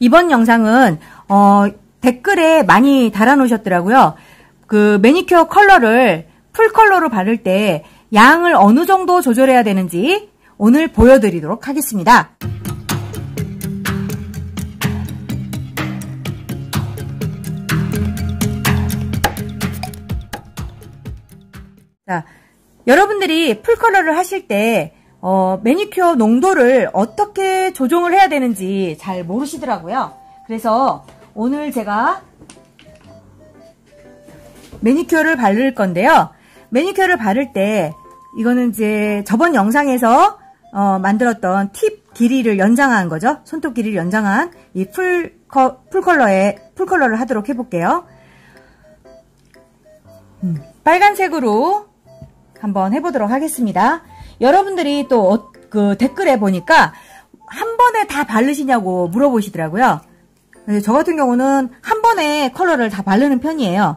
이번 영상은 댓글에 많이 달아놓으셨더라고요. 그 매니큐어 컬러를 풀 컬러로 바를 때 양을 어느 정도 조절해야 되는지 오늘 보여드리도록 하겠습니다. 자, 여러분들이 풀 컬러를 하실 때 매니큐어 농도를 어떻게 조정을 해야 되는지 잘 모르시더라고요. 그래서 오늘 제가 매니큐어를 바를 건데요. 매니큐어를 바를 때 이거는 이제 저번 영상에서 만들었던 팁 길이를 연장한 거죠. 손톱 길이를 연장한 이 풀 컬러를 하도록 해볼게요. 빨간색으로 한번 해보도록 하겠습니다. 여러분들이 또 그 댓글에 보니까 한 번에 다 바르시냐고 물어보시더라고요. 저 같은 경우는 한 번에 컬러를 다 바르는 편이에요.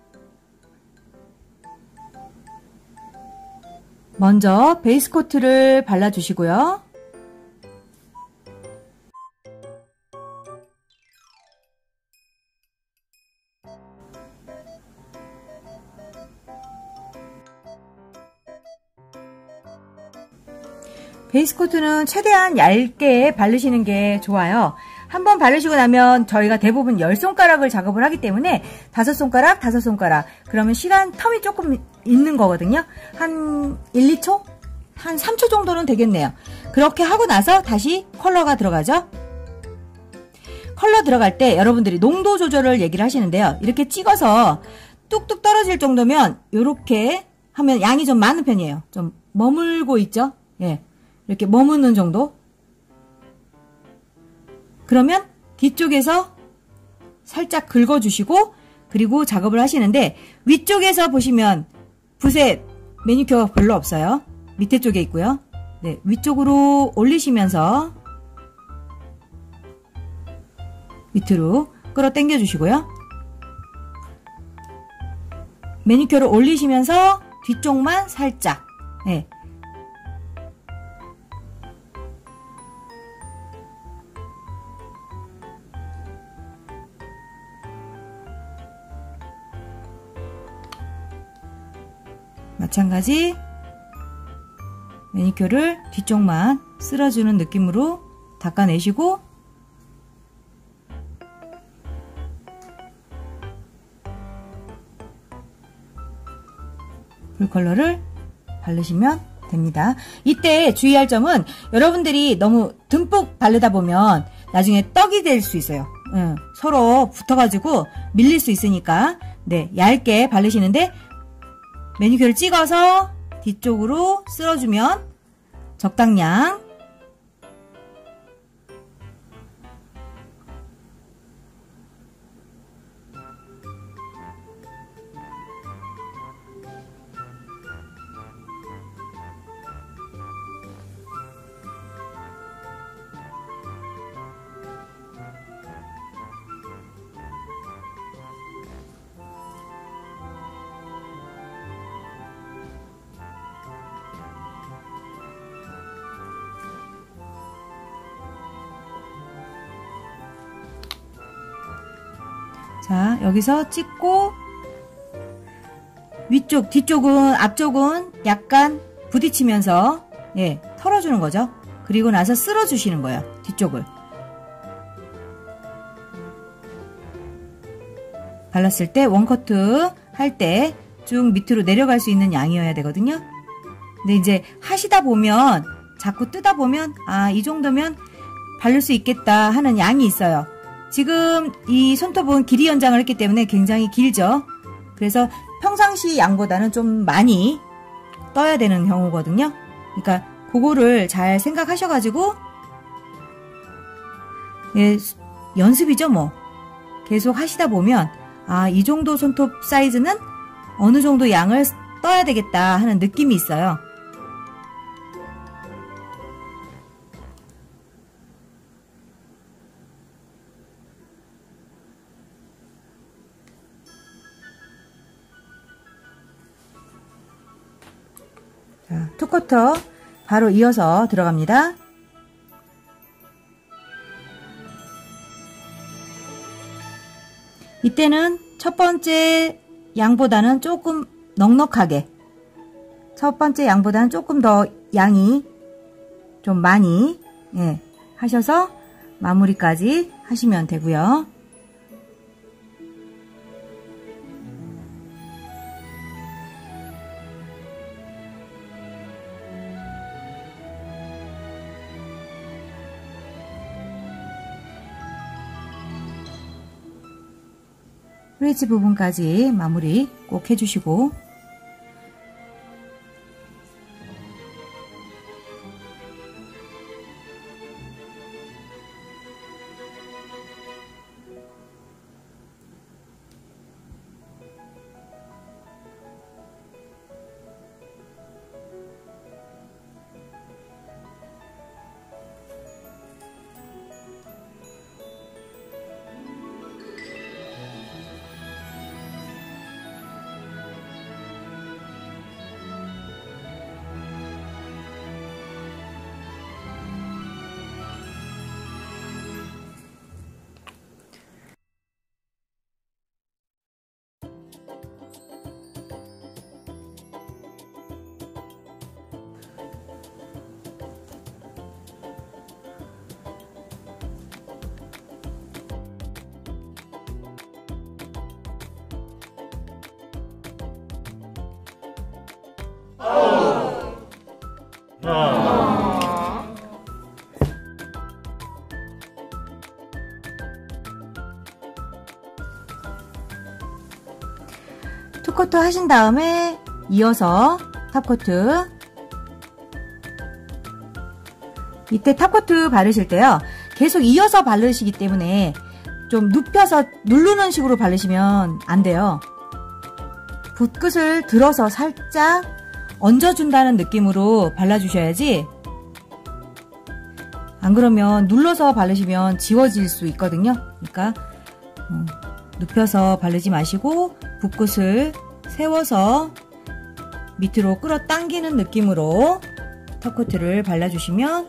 먼저 베이스 코트를 발라주시고요. 베이스 코트는 최대한 얇게 바르시는 게 좋아요. 한번 바르시고 나면 저희가 대부분 10손가락을 작업을 하기 때문에 5손가락, 5손가락 그러면 시간 텀이 조금 있는 거거든요. 한 1, 2초? 한 3초 정도는 되겠네요. 그렇게 하고 나서 다시 컬러가 들어가죠. 컬러 들어갈 때 여러분들이 농도 조절을 얘기를 하시는데요. 이렇게 찍어서 뚝뚝 떨어질 정도면 이렇게 하면 양이 좀 많은 편이에요. 좀 머물고 있죠. 예, 이렇게 머무는 정도. 그러면 뒤쪽에서 살짝 긁어주시고 그리고 작업을 하시는데 위쪽에서 보시면 붓에 매니큐어가 별로 없어요. 밑에 쪽에 있고요. 네, 위쪽으로 올리시면서 밑으로 끌어당겨 주시고요. 매니큐어를 올리시면서 뒤쪽만 살짝, 네. 마찬가지 매니큐어를 뒤쪽만 쓸어주는 느낌으로 닦아내시고 풀 컬러를 바르시면 됩니다. 이때 주의할 점은 여러분들이 너무 듬뿍 바르다 보면 나중에 떡이 될 수 있어요. 서로 붙어가지고 밀릴 수 있으니까 네, 얇게 바르시는데 매니큐어를 찍어서 뒤쪽으로 쓸어주면 적당량. 자, 여기서 찍고 위쪽, 뒤쪽은, 앞쪽은 약간 부딪히면서 예, 털어주는 거죠. 그리고 나서 쓸어주시는 거예요. 뒤쪽을. 발랐을 때 원커트 할 때 쭉 밑으로 내려갈 수 있는 양이어야 되거든요. 근데 이제 하시다 보면 자꾸 뜨다 보면 아, 이 정도면 바를 수 있겠다 하는 양이 있어요. 지금 이 손톱은 길이 연장을 했기 때문에 굉장히 길죠. 그래서 평상시 양보다는 좀 많이 떠야 되는 경우거든요. 그러니까 그거를 잘 생각하셔가지고 예, 연습이죠 뭐. 계속 하시다 보면 아, 이 정도 손톱 사이즈는 어느 정도 양을 떠야 되겠다 하는 느낌이 있어요. 자, 투커터 바로 이어서 들어갑니다. 이때는 첫 번째 양보다는 조금 넉넉하게, 첫 번째 양보다는 조금 더 양이 좀 많이 하셔서 마무리까지 하시면 되고요. 프레지 부분까지 마무리 꼭 해주시고, 투코트 하신 다음에 이어서 탑코트. 이때 탑코트 바르실 때요, 계속 이어서 바르시기 때문에 좀 눕혀서 누르는 식으로 바르시면 안 돼요. 붓끝을 들어서 살짝 얹어준다는 느낌으로 발라주셔야지, 안 그러면 눌러서 바르시면 지워질 수 있거든요. 그러니까 눕혀서 바르지 마시고 붓끝을 세워서 밑으로 끌어당기는 느낌으로 탑코트를 발라주시면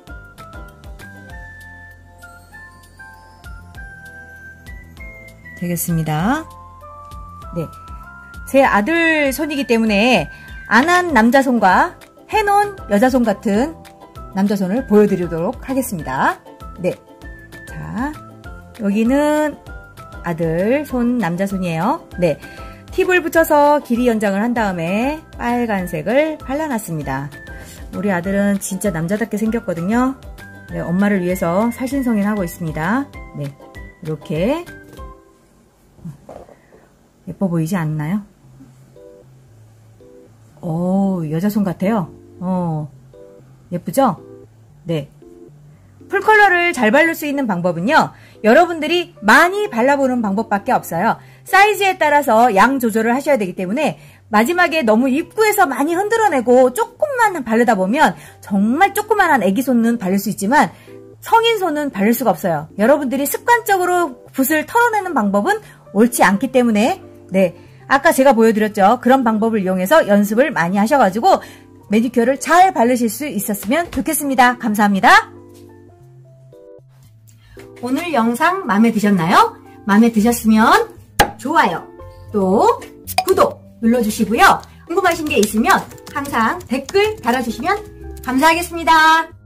되겠습니다. 네, 제 아들 손이기 때문에 안 한 남자 손과 해놓은 여자 손 같은 남자 손을 보여드리도록 하겠습니다. 네, 자, 여기는 아들 손, 남자 손이에요. 네, 팁을 붙여서 길이 연장을 한 다음에 빨간색을 발라놨습니다. 우리 아들은 진짜 남자답게 생겼거든요. 네, 엄마를 위해서 살신성인하고 있습니다. 네, 이렇게 예뻐 보이지 않나요? 오, 여자 손 같아요. 예쁘죠? 네. 풀컬러를 잘 바를 수 있는 방법은요, 여러분들이 많이 발라보는 방법밖에 없어요. 사이즈에 따라서 양 조절을 하셔야 되기 때문에 마지막에 너무 입구에서 많이 흔들어내고 조금만 바르다 보면 정말 조그만한 애기 손은 바를 수 있지만 성인 손은 바를 수가 없어요. 여러분들이 습관적으로 붓을 털어내는 방법은 옳지 않기 때문에, 네, 아까 제가 보여드렸죠. 그런 방법을 이용해서 연습을 많이 하셔가지고 매니큐어를 잘 바르실 수 있었으면 좋겠습니다. 감사합니다. 오늘 영상 마음에 드셨나요? 마음에 드셨으면 좋아요, 또 구독 눌러주시고요. 궁금하신 게 있으면 항상 댓글 달아주시면 감사하겠습니다.